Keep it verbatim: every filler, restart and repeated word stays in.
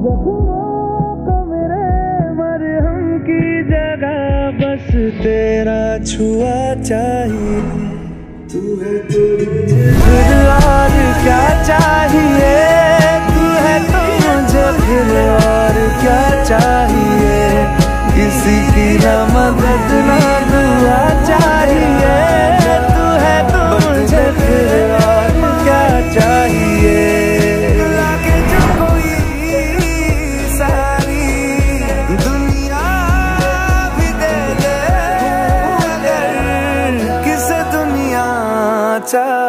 जख्मों को मेरे मरहम की जगह बस तेरा छुआ चाहिए। तू है तो मुझे फिर और क्या चाहिए, तू है तो मुझे फिर और क्या चाहिए। किसी की ना मदद ना दुआ चाहिए, तू है तो मुझे फिर और क्या चाहिए। लागे जो कोई सारी दुनिया भी दे दे, अगर किसे दुनिया चाहिए।